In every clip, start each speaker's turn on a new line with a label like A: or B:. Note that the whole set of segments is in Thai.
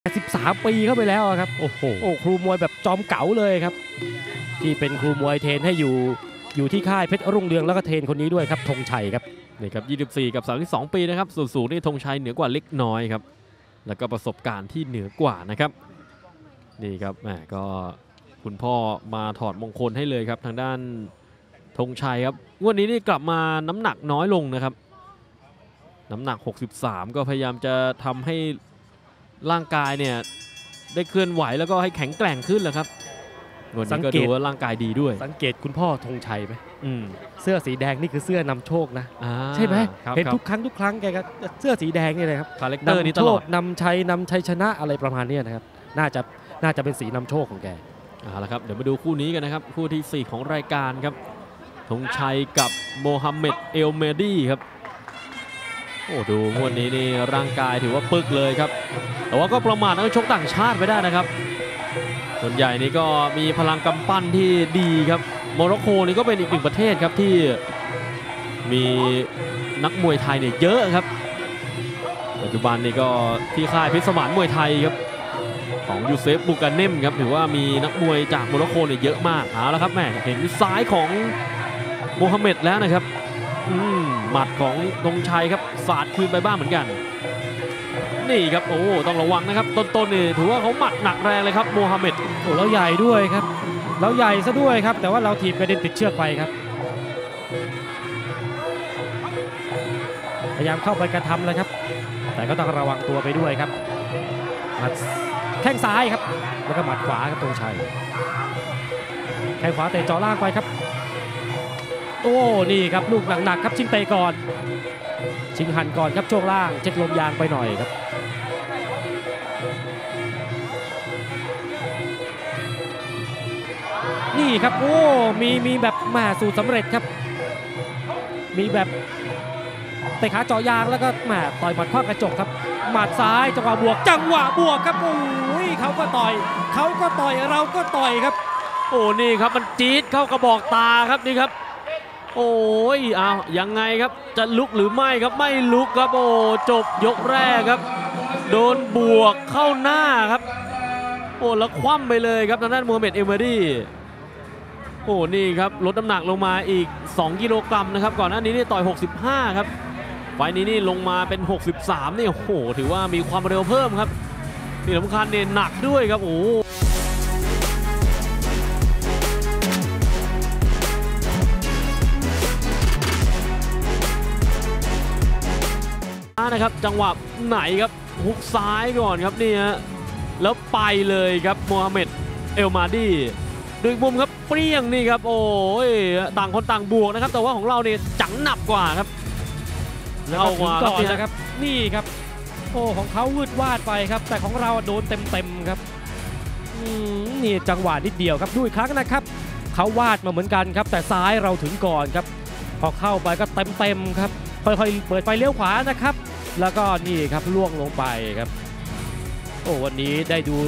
A: 13 ปีเข้าไปแล้วครับโอ้โหครูมวยแบบจอมเก๋าเลยครับที่เป็นครูมวยเทรนให้อยู่ที่ค่ายเพชรรุ่งเรืองแล้วก็เทรนคนนี้ด้วยครับธงชัยครับ
B: นี่ครับ24กับ32ปีนะครับส่วนสูงนี่ธงชัยเหนือกว่าเล็กน้อยครับแล้วก็ประสบการณ์ที่เหนือกว่านะครับนี่ครับแหมก็คุณพ่อมาถอดมงคลให้เลยครับทางด้านธงชัยครับงวดนี้นี่กลับมาน้ำหนักน้อยลงนะครับน้ำหนัก63ก็พยายามจะทำให้ร่างกายเนี่ยได้เคลื่อนไหวแล้วก็ให้แข็งแกร่งขึ้นแหละครับวันนี้ก็ดูว่าร่างกายดีด้วย
A: สังเกตคุณพ่อธงชัยไหมเสื้อสีแดงนี่คือเสื้อนำโชคนะใช่ไหมเห็นทุกครั้งแกก็เสื้อสีแดงนี่เลยครับ
B: คาแรคเตอร์นี้ตลอด
A: นำชัยชนะอะไรประมาณนี้นะครับน่าจะเป็นสีนำโชคของแก
B: เอาละครับเดี๋ยวมาดูคู่นี้กันนะครับคู่ที่4ของรายการครับธงชัยกับโมฮัมเหม็ดเอลเมดีครับโอ้ดูงวดนี้นี่ร่างกายถือว่าปึกเลยครับแต่ว่าก็ประมาทนักชกต่างชาติไม่ได้นะครับส่วนใหญ่นี่ก็มีพลังกำปั้นที่ดีครับโมร็อกโกนี่ก็เป็นอีกหนึ่งประเทศครับที่มีนักมวยไทยเนี่ยเยอะครับปัจจุบันนี่ก็ที่ค่ายพิศวรรณมวยไทยครับของยูเซฟบูกาเนมครับถือว่ามีนักมวยจากโมร็อกโกเนี่ยเยอะมากเอาละครับแม่เห็นซ้ายของโมฮัมเหม็ดแล้วนะครับหมัดของธงชัยครับสาดคืนไปบ้างเหมือนกันนี่ครับโอ้ต้องระวังนะครับต้นๆนี่ถือว่าเขาหมัดหนักแรงเลยครับโมฮัมเหม็ด
A: โอ้แล้วใหญ่ด้วยครับแล้วใหญ่ซะด้วยครับแต่ว่าเราถีบกระเด็นติดเชือกไปครับพยายามเข้าไปกระทำเลยครับแต่ก็ต้องระวังตัวไปด้วยครับหมัดแข้งซ้ายครับแล้วก็หมัดขวาครับธงชัยแข้งขวาเตะเจาะล่างไปครับโอ้นี่ครับลูกหนักๆครับชิงเตะก่อนชิงหันก่อนครับช่วงล่างเช็คลมยางไปหน่อยครับนี่ครับโอ้มีแบบมาสูตรสำเร็จครับมีแบบเตะขาเจาะยางแล้วก็มาต่อยหมัดคว้างกระจกครับหมัดซ้ายจังหวะบวกครับโอ้ยเขาก็ต่อยเราก็ต่อยครับ
B: โอ้นี่ครับมันจี๊ดเข้ากระบอกตาครับนี่ครับโอ้ยเอายังไงครับจะลุกหรือไม่ครับไม่ลุกครับโอ้จบยกแรกครับโดนบวกเข้าหน้าครับโอ้แล้วคว่ำไปเลยครับทางด้านโมฮัมเหม็ดเอลเมดีโอ้นี่ครับลดน้ำหนักลงมาอีก2 กิโลกรัมนะครับก่อนหน้านี้นี่ต่อย65ครับไฟนี้นี่ลงมาเป็น63นี่โอ้โหถือว่ามีความเร็วเพิ่มครับที่สำคัญเนี่ยหนักด้วยครับโอ้นะครับจังหวะไหนครับฮุกซ้ายก่อนครับนี่ฮะแล้วไปเลยครับโมฮัมเหม็ดเอลมาดีดึงมุมครับเปรี้ยงนี่ครับโอ้ยต่างคนต่างบวกนะครับแต่ว่าของเราเนี่ยจังหนักกว่าครับ
A: เข้ามาก่อนนะครับนี่ครับโอ้ของเขาวืดวาดไปครับแต่ของเราโดนเต็มครับนี่จังหวะนิดเดียวครับดูอีกครั้งนะครับเขาวาดมาเหมือนกันครับแต่ซ้ายเราถึงก่อนครับพอเข้าไปก็เต็มครับค่อยๆเปิดไฟเลี้ยวขวานะครับแล้วก็นี่ครับล่วงลงไปครับโอ้วันนี้ได้ดู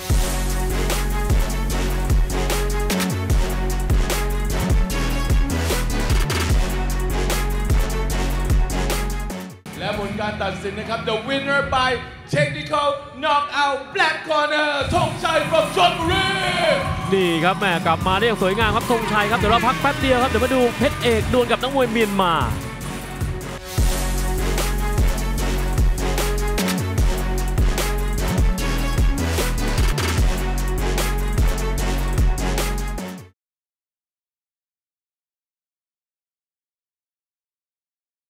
C: และผลการตัดสินนะครับ The winner by technical knockout black corner ธงชัย from ชลบุรี
B: นี่ครับแม่กลับมาได้อย่างสวยงามครับธงชัยครับเดี๋ยวเราพักแป๊บเดียวครับเดี๋ยวมาดูเพชรเอกดวลกับนักมวยเมียนมา